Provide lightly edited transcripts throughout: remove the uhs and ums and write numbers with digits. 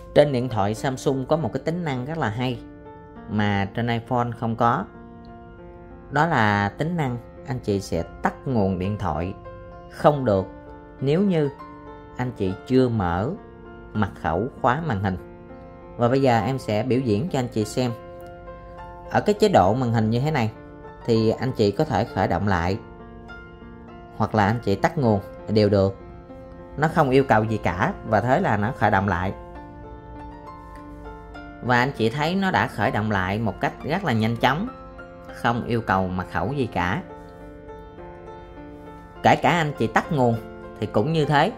Trên điện thoại Samsung có một cái tính năng rất là hay mà trên iPhone không có. Đó là tính năng anh chị sẽ tắt nguồn điện thoại không được nếu như anh chị chưa mở mật khẩu khóa màn hình. Và bây giờ em sẽ biểu diễn cho anh chị xem. Ở cái chế độ màn hình như thế này thì anh chị có thể khởi động lại hoặc là anh chị tắt nguồn đều được. Nó không yêu cầu gì cả và thế là nó khởi động lại. Và anh chị thấy nó đã khởi động lại một cách rất là nhanh chóng, không yêu cầu mật khẩu gì cả. Kể cả anh chị tắt nguồn thì cũng như thế.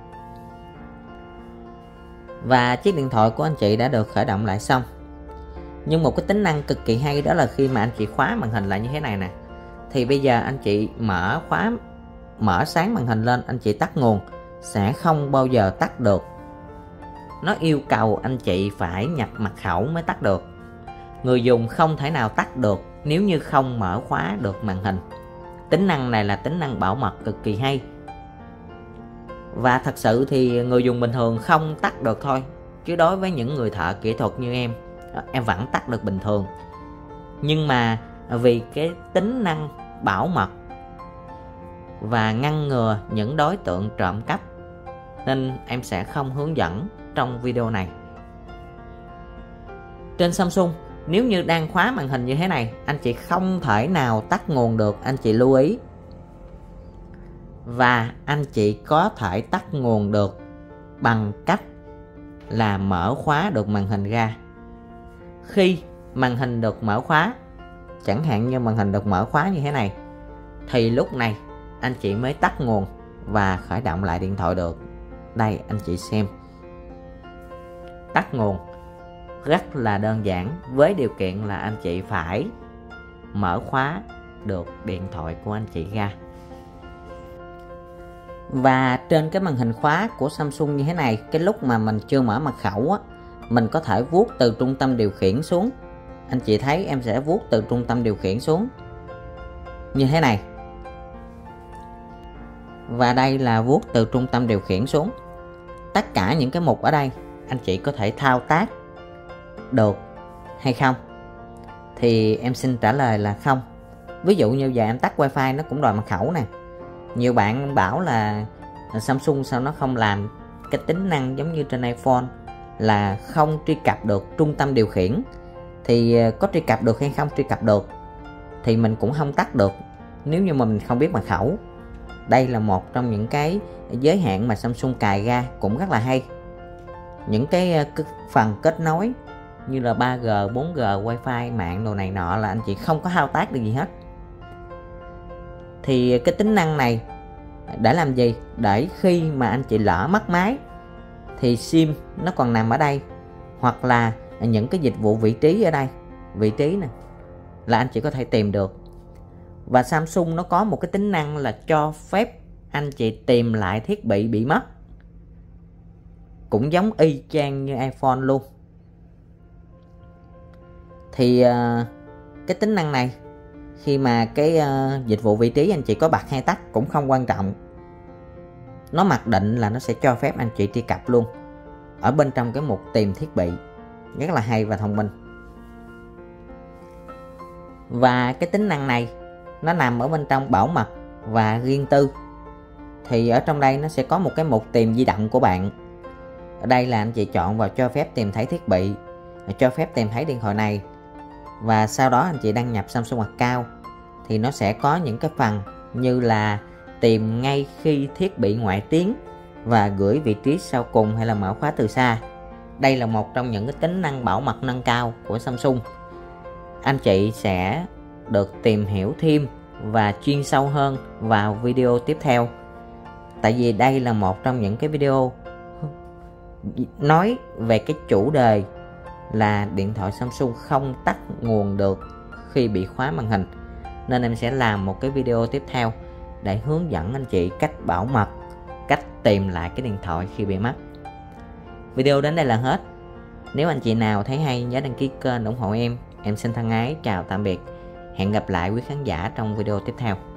Và chiếc điện thoại của anh chị đã được khởi động lại xong. Nhưng một cái tính năng cực kỳ hay đó là khi mà anh chị khóa màn hình lại như thế này nè, thì bây giờ anh chị mở sáng màn hình lên, anh chị tắt nguồn sẽ không bao giờ tắt được. Nó yêu cầu anh chị phải nhập mật khẩu mới tắt được. Người dùng không thể nào tắt được nếu như không mở khóa được màn hình. Tính năng này là tính năng bảo mật cực kỳ hay. Và thật sự thì người dùng bình thường không tắt được thôi, chứ đối với những người thợ kỹ thuật như em vẫn tắt được bình thường. Nhưng mà vì cái tính năng bảo mật và ngăn ngừa những đối tượng trộm cắp nên em sẽ không hướng dẫn trong video này. Trên Samsung, nếu như đang khóa màn hình như thế này, anh chị không thể nào tắt nguồn được, anh chị lưu ý. Và anh chị có thể tắt nguồn được bằng cách là mở khóa được màn hình ra. Khi màn hình được mở khóa, chẳng hạn như màn hình được mở khóa như thế này, thì lúc này anh chị mới tắt nguồn và khởi động lại điện thoại được. Đây anh chị xem. Tắt nguồn rất là đơn giản, với điều kiện là anh chị phải mở khóa được điện thoại của anh chị ra. Và trên cái màn hình khóa của Samsung như thế này, cái lúc mà mình chưa mở mật khẩu á, mình có thể vuốt từ trung tâm điều khiển xuống. Anh chị thấy em sẽ vuốt từ trung tâm điều khiển xuống như thế này. Và đây là vuốt từ trung tâm điều khiển xuống. Tất cả những cái mục ở đây anh chị có thể thao tác được hay không? Thì em xin trả lời là không. Ví dụ như giờ em tắt wifi nó cũng đòi mật khẩu nè. Nhiều bạn bảo là Samsung sao nó không làm cái tính năng giống như trên iPhone là không truy cập được trung tâm điều khiển. Thì có truy cập được hay không truy cập được thì mình cũng không tắt được nếu như mà mình không biết mật khẩu. Đây là một trong những cái giới hạn mà Samsung cài ra cũng rất là hay. Những cái phần kết nối như là 3G, 4G, Wi-Fi, mạng đồ này nọ là anh chị không có thao tác được gì hết. Thì cái tính năng này để làm gì? Để khi mà anh chị lỡ mất máy thì SIM nó còn nằm ở đây, hoặc là những cái dịch vụ vị trí ở đây, vị trí này là anh chị có thể tìm được. Và Samsung nó có một cái tính năng là cho phép anh chị tìm lại thiết bị mất, cũng giống y chang như iPhone luôn. Thì cái tính năng này khi mà cái dịch vụ vị trí anh chị có bật hay tắt cũng không quan trọng. Nó mặc định là nó sẽ cho phép anh chị truy cập luôn ở bên trong cái mục tìm thiết bị. Rất là hay và thông minh. Và cái tính năng này nó nằm ở bên trong bảo mật và riêng tư. Thì ở trong đây nó sẽ có một cái mục tìm di động của bạn. Ở đây là anh chị chọn vào cho phép tìm thấy thiết bị, cho phép tìm thấy điện thoại này. Và sau đó anh chị đăng nhập Samsung Account thì nó sẽ có những cái phần như là tìm ngay khi thiết bị ngoại tuyến và gửi vị trí sau cùng hay là mở khóa từ xa. Đây là một trong những cái tính năng bảo mật nâng cao của Samsung. Anh chị sẽ được tìm hiểu thêm và chuyên sâu hơn vào video tiếp theo. Tại vì đây là một trong những cái video nói về cái chủ đề là điện thoại Samsung không tắt nguồn được khi bị khóa màn hình. Nên em sẽ làm một cái video tiếp theo để hướng dẫn anh chị cách bảo mật, cách tìm lại cái điện thoại khi bị mất. Video đến đây là hết. Nếu anh chị nào thấy hay nhớ đăng ký kênh ủng hộ em. Em xin thân ái chào tạm biệt. Hẹn gặp lại quý khán giả trong video tiếp theo.